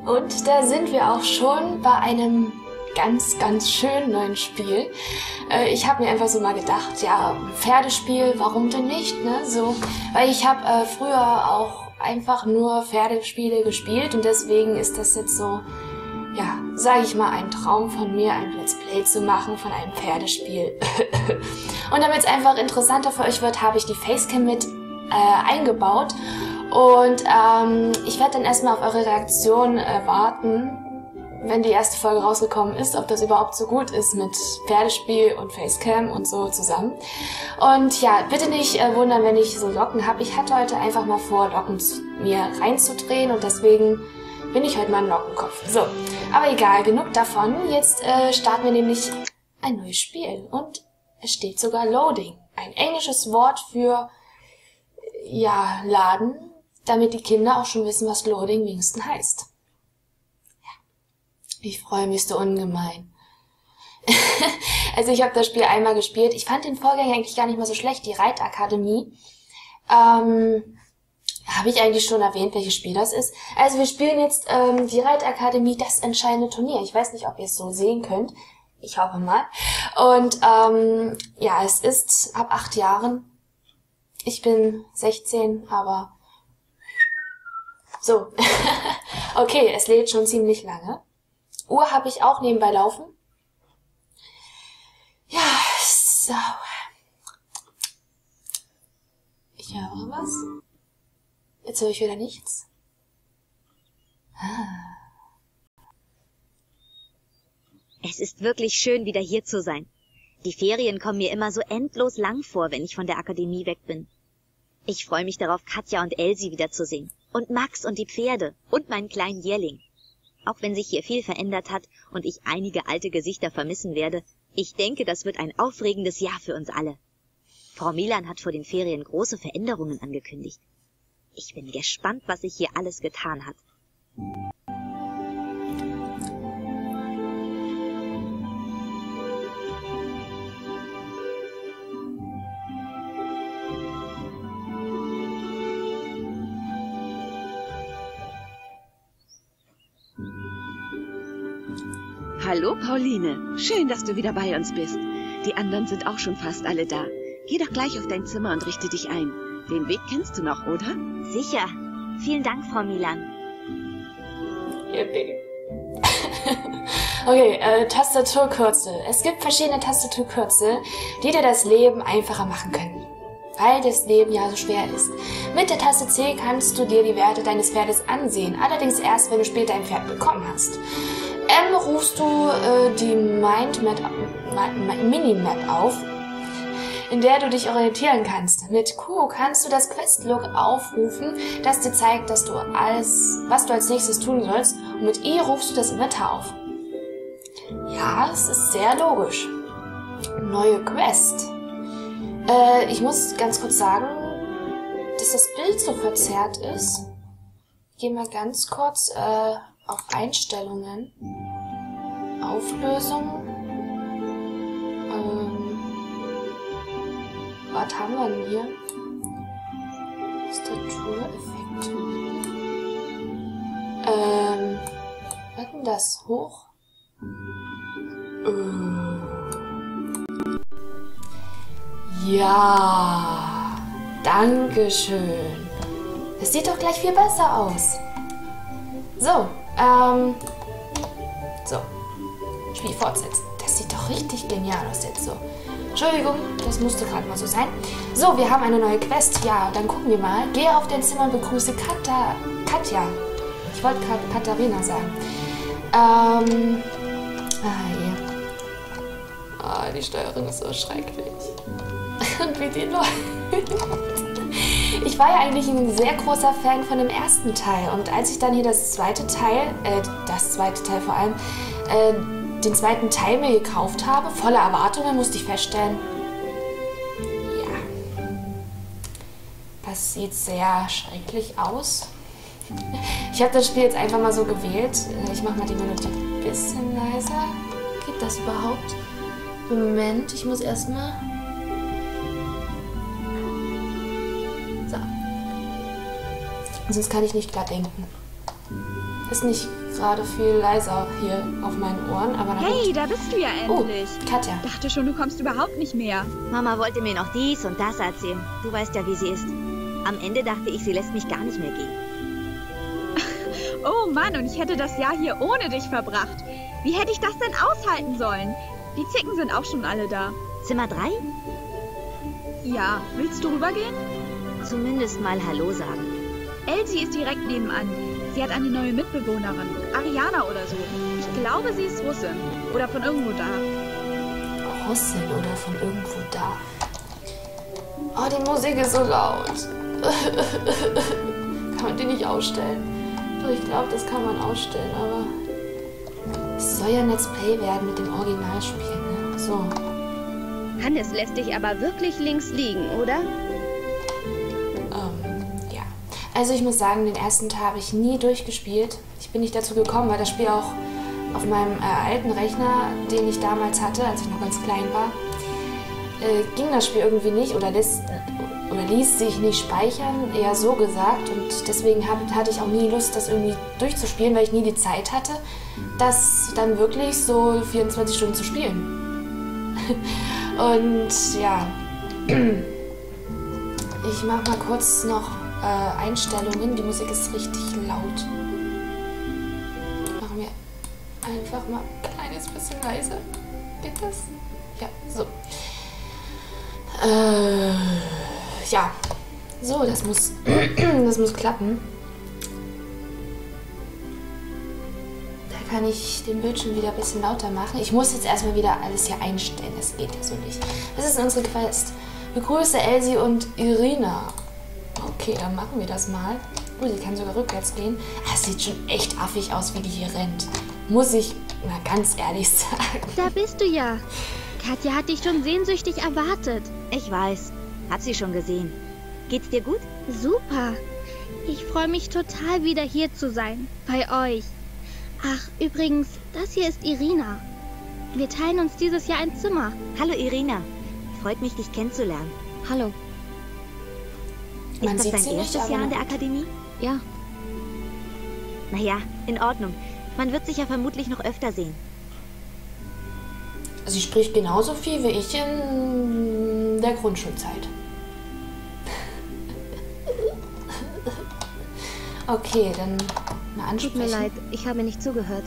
Und da sind wir auch schon bei einem ganz, ganz schönen neuen Spiel. Ich habe mir einfach so mal gedacht, ja, ein Pferdespiel, warum denn nicht, ne? So, weil ich habe früher auch einfach nur Pferdespiele gespielt und deswegen ist das jetzt so, ja, sage ich mal, ein Traum von mir, ein Let's Play zu machen von einem Pferdespiel. Und damit es einfach interessanter für euch wird, habe ich die Facecam mit eingebaut. Und ich werde dann erstmal auf eure Reaktion warten, wenn die erste Folge rausgekommen ist, ob das überhaupt so gut ist mit Pferdespiel und Facecam und so zusammen. Und ja, bitte nicht wundern, wenn ich so Locken habe. Ich hatte heute einfach mal vor, Locken mir reinzudrehen und deswegen bin ich heute mal ein Lockenkopf. So, aber egal, genug davon. Jetzt starten wir nämlich ein neues Spiel und es steht sogar Loading. Ein englisches Wort für, ja, laden, damit die Kinder auch schon wissen, was Loading wenigstens heißt. Ich freue mich so ungemein. Also ich habe das Spiel einmal gespielt. Ich fand den Vorgänger eigentlich gar nicht mal so schlecht, die Reitakademie. Habe ich eigentlich schon erwähnt, welches Spiel das ist. Also wir spielen jetzt die Reitakademie, das entscheidende Turnier. Ich weiß nicht, ob ihr es so sehen könnt. Ich hoffe mal. Und ja, es ist ab 8 Jahren. Ich bin 16, aber so. Okay, es lädt schon ziemlich lange. Uhr habe ich auch nebenbei laufen. Ja, so. Ich höre was. Jetzt höre ich wieder nichts. Es ist wirklich schön, wieder hier zu sein. Die Ferien kommen mir immer so endlos lang vor, wenn ich von der Akademie weg bin. Ich freue mich darauf, Katja und Elsie wiederzusehen. Und Max und die Pferde und meinen kleinen Jährling. Auch wenn sich hier viel verändert hat und ich einige alte Gesichter vermissen werde, ich denke, das wird ein aufregendes Jahr für uns alle. Frau Milan hat vor den Ferien große Veränderungen angekündigt. Ich bin gespannt, was sich hier alles getan hat. Hallo, Pauline. Schön, dass du wieder bei uns bist. Die anderen sind auch schon fast alle da. Geh doch gleich auf dein Zimmer und richte dich ein. Den Weg kennst du noch, oder? Sicher. Vielen Dank, Frau Milan. Yippie. Okay, Tastaturkürzel. Es gibt verschiedene Tastaturkürzel, die dir das Leben einfacher machen können. Weil das Leben ja so schwer ist. Mit der Taste C kannst du dir die Werte deines Pferdes ansehen. Allerdings erst, wenn du später ein Pferd bekommen hast. M rufst du die Minimap auf, in der du dich orientieren kannst. Mit Q kannst du das Questlog aufrufen, das dir zeigt, dass du was du als nächstes tun sollst. Und mit I rufst du das Inventar auf. Ja, es ist sehr logisch. Neue Quest. Ich muss ganz kurz sagen, dass das Bild so verzerrt ist. Ich gehe mal ganz kurz auf Einstellungen. Auflösung. Was haben wir denn hier? Tastatureffekt. Was denn das? Hoch? Ja, dankeschön. Das sieht doch gleich viel besser aus. So, so. Spiel fortsetzen. Das sieht doch richtig genial aus jetzt so. Entschuldigung, das musste gerade mal so sein. So, wir haben eine neue Quest. Ja, dann gucken wir mal. Gehe auf dein Zimmer und begrüße Katja. Ich wollte gerade Katharina sagen. Hier. Ah, die Steuerung ist so schrecklich. Und wie die läuft. Ich war ja eigentlich ein sehr großer Fan von dem ersten Teil. Und als ich dann hier den zweiten Teil vor allem, den zweiten Teil mir gekauft habe, voller Erwartungen, musste ich feststellen, ja, das sieht sehr schrecklich aus. Ich habe das Spiel jetzt einfach mal so gewählt. Ich mache mal die Melodie ein bisschen leiser. Geht das überhaupt? Moment, ich muss erstmal... So. Sonst kann ich nicht klar denken. Ist nicht gerade viel leiser hier auf meinen Ohren, aber na gut. Hey, da bist du ja endlich. Oh, Katja. Dachte schon, du kommst überhaupt nicht mehr. Mama wollte mir noch dies und das erzählen. Du weißt ja, wie sie ist. Am Ende dachte ich, sie lässt mich gar nicht mehr gehen. Oh Mann, und ich hätte das Jahr hier ohne dich verbracht. Wie hätte ich das denn aushalten sollen? Die Zicken sind auch schon alle da. Zimmer 3? Ja, willst du rübergehen? Zumindest mal Hallo sagen. Elsie ist direkt nebenan. Sie hat eine neue Mitbewohnerin. Ariana oder so. Ich glaube, sie ist Russin. Oder von irgendwo da. Russin oder von irgendwo da. Oh, die Musik ist so laut. Kann man die nicht ausstellen? Doch, ich glaube, das kann man ausstellen, aber es soll ja ein Let's Play werden mit dem Originalspiel, ne? So. Hannes lässt dich aber wirklich links liegen, oder? Ja. Also ich muss sagen, den ersten Teil habe ich nie durchgespielt. Ich bin nicht dazu gekommen, weil das Spiel auch auf meinem alten Rechner, den ich damals hatte, als ich noch ganz klein war, ging das Spiel irgendwie nicht oder ließ sich nicht speichern, eher so gesagt. Und deswegen hatte ich auch nie Lust, das irgendwie durchzuspielen, weil ich nie die Zeit hatte, das dann wirklich so 24 Stunden zu spielen. Und ja, ich mache mal kurz noch Einstellungen. Die Musik ist richtig laut. Machen wir einfach mal ein kleines bisschen leiser. Geht das? Ja, so. Ja, so, das muss klappen. Da kann ich den Bildschirm wieder ein bisschen lauter machen. Ich muss jetzt erstmal wieder alles hier einstellen. Das geht ja so nicht. Das ist unsere Quest. Begrüße Elsie und Irina. Okay, dann machen wir das mal. Oh, sie kann sogar rückwärts gehen. Das sieht schon echt affig aus, wie die hier rennt. Muss ich mal ganz ehrlich sagen. Da bist du ja. Katja hat dich schon sehnsüchtig erwartet. Ich weiß. Hab sie schon gesehen. Geht's dir gut? Super. Ich freue mich total, wieder hier zu sein. Bei euch. Ach, übrigens, das hier ist Irina. Wir teilen uns dieses Jahr ein Zimmer. Hallo Irina. Freut mich, dich kennenzulernen. Hallo. Ist das dein erstes Jahr an der Akademie? Ja. Naja, in Ordnung. Man wird sich ja vermutlich noch öfter sehen. Sie spricht genauso viel wie ich in der Grundschulzeit. Okay, dann eine Ansprache. Tut mir leid, ich habe nicht zugehört.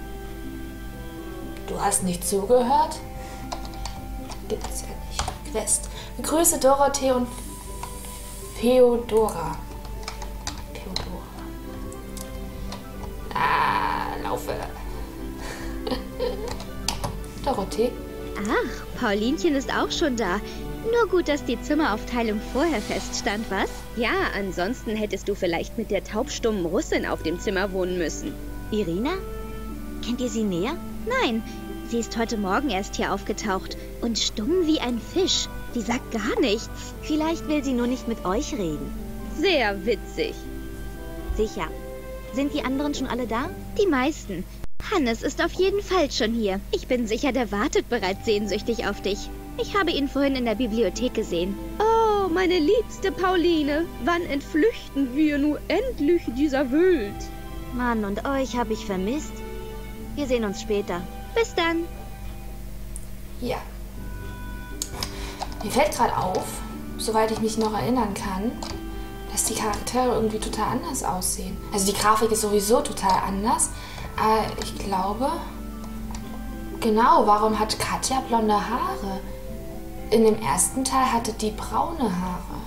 Du hast nicht zugehört? Gibt's ja nicht. Quest. Begrüße Dorothee und Theodora. Laufe. Dorothee? Ach, Paulinchen ist auch schon da. Nur gut, dass die Zimmeraufteilung vorher feststand, was? Ja, ansonsten hättest du vielleicht mit der taubstummen Russin auf dem Zimmer wohnen müssen. Irina? Kennt ihr sie näher? Nein, sie ist heute Morgen erst hier aufgetaucht und stumm wie ein Fisch. Die sagt gar nichts. Vielleicht will sie nur nicht mit euch reden. Sehr witzig. Sicher. Sind die anderen schon alle da? Die meisten. Hannes ist auf jeden Fall schon hier. Ich bin sicher, der wartet bereits sehnsüchtig auf dich. Ich habe ihn vorhin in der Bibliothek gesehen. Oh, meine liebste Pauline, wann entflüchten wir nur endlich dieser Welt? Mann, und euch habe ich vermisst. Wir sehen uns später. Bis dann. Ja. Mir fällt gerade auf, soweit ich mich noch erinnern kann, dass die Charaktere irgendwie total anders aussehen. Also die Grafik ist sowieso total anders. Aber ich glaube... Genau, warum hat Katja blonde Haare? In dem ersten Teil hatte die braune Haare.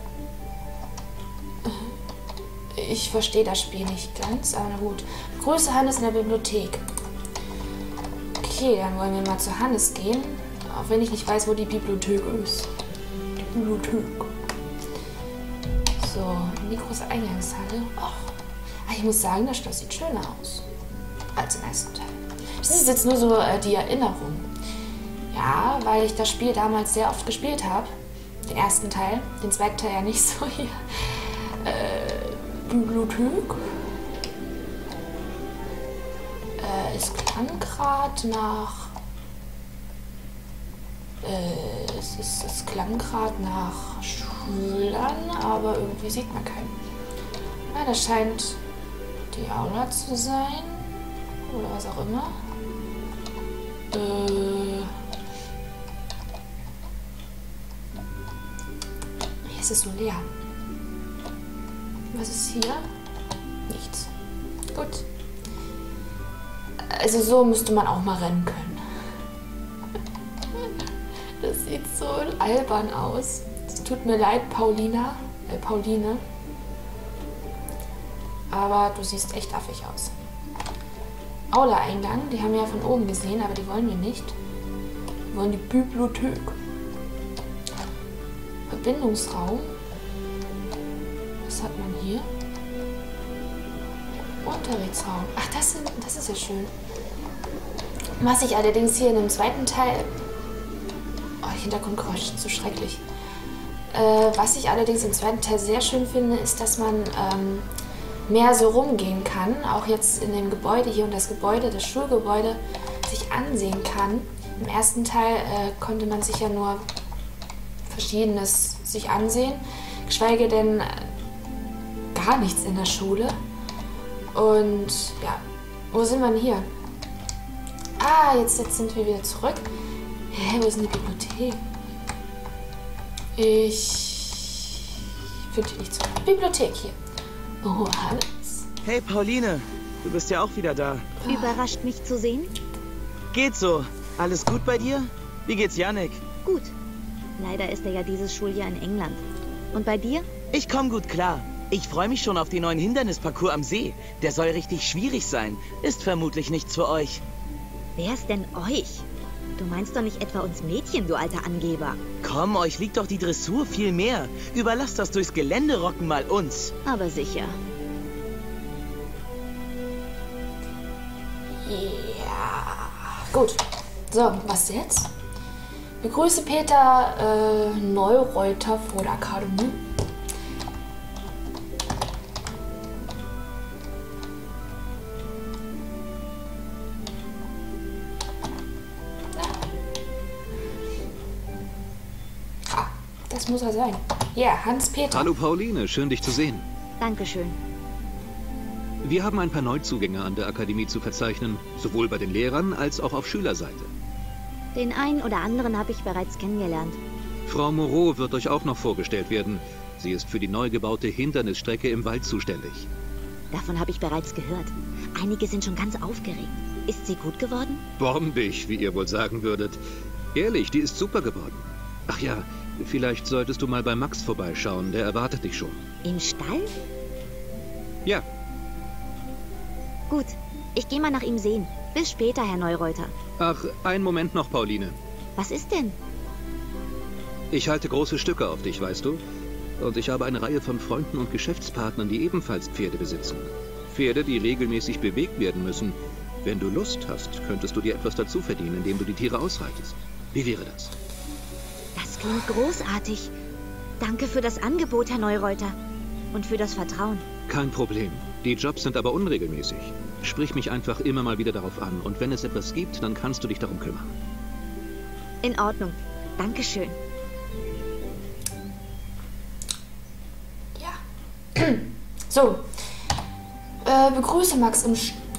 Ich verstehe das Spiel nicht ganz, aber na gut. Grüße Hannes in der Bibliothek. Okay, dann wollen wir mal zu Hannes gehen. Auch wenn ich nicht weiß, wo die Bibliothek ist. Die Bibliothek. So, in die große Eingangshalle. Och, ich muss sagen, das Schloss sieht schöner aus als im ersten Teil. Das ist jetzt nur so die Erinnerung. Ja, weil ich das Spiel damals sehr oft gespielt habe. Den ersten Teil, den zweiten Teil ja nicht so hier. Bibliothek. Es klang gerade nach... Es klang gerade nach Schülern, aber irgendwie sieht man keinen. Ja, das scheint die Aula zu sein. oder was auch immer. Hier ist es so leer. Was ist hier? Nichts. Gut. Also so müsste man auch mal rennen können. Das sieht so albern aus. Es tut mir leid, Pauline. Aber du siehst echt affig aus. Aula-Eingang, die haben wir ja von oben gesehen, aber die wollen wir nicht. Wir wollen die Bibliothek. Verbindungsraum. Was hat man hier? Unterrichtsraum. Ach, das ist ja schön. Was ich allerdings hier in dem zweiten Teil... Oh, Hintergrundgeräusch, so schrecklich. Was ich allerdings im zweiten Teil sehr schön finde, ist, dass man mehr so rumgehen kann. Auch jetzt in dem Gebäude hier und das Schulgebäude, sich ansehen kann. Im ersten Teil konnte man sich ja nur Verschiedenes sich ansehen. Geschweige denn gar nichts in der Schule. Und ja, wo sind wir denn hier? Ah, jetzt sind wir wieder zurück. Hä, wo ist denn die Bibliothek? Ich finde die nicht zurück. Bibliothek hier. Oh, Hannes. Hey, Pauline. Du bist ja auch wieder da. Überrascht mich zu sehen? Geht so. Alles gut bei dir? Wie geht's Yannick? Gut. Leider ist er ja dieses Schuljahr in England. Und bei dir? Ich komme gut klar. Ich freue mich schon auf den neuen Hindernisparcours am See. Der soll richtig schwierig sein. Ist vermutlich nichts für euch. Wer ist denn euch? Du meinst doch nicht etwa uns Mädchen, du alter Angeber. Komm, euch liegt doch die Dressur viel mehr. Überlasst das durchs Gelände rocken mal uns. Aber sicher. Ja, gut. So, was jetzt? Begrüße Peter Neureuter vor der Akademie. Das muss er sein. Ja, Hans-Peter. Hallo Pauline, schön dich zu sehen. Dankeschön. Wir haben ein paar Neuzugänge an der Akademie zu verzeichnen, sowohl bei den Lehrern als auch auf Schülerseite. Den einen oder anderen habe ich bereits kennengelernt. Frau Moreau wird euch auch noch vorgestellt werden. Sie ist für die neu gebaute Hindernisstrecke im Wald zuständig. Davon habe ich bereits gehört. Einige sind schon ganz aufgeregt. Ist sie gut geworden? Bombig, wie ihr wohl sagen würdet. Ehrlich, die ist super geworden. Ach ja, vielleicht solltest du mal bei Max vorbeischauen, der erwartet dich schon. Im Stall? Ja. Gut, ich gehe mal nach ihm sehen. Bis später, Herr Neureuter. Ach, einen Moment noch, Pauline. Was ist denn? Ich halte große Stücke auf dich, weißt du? Und ich habe eine Reihe von Freunden und Geschäftspartnern, die ebenfalls Pferde besitzen. Pferde, die regelmäßig bewegt werden müssen. Wenn du Lust hast, könntest du dir etwas dazu verdienen, indem du die Tiere ausreitest. Wie wäre das? Das klingt großartig. Danke für das Angebot, Herr Neureuter. Und für das Vertrauen. Kein Problem. Die Jobs sind aber unregelmäßig. Sprich mich einfach immer mal wieder darauf an. Und wenn es etwas gibt, dann kannst du dich darum kümmern. In Ordnung. Dankeschön. Ja. So. Begrüße Max im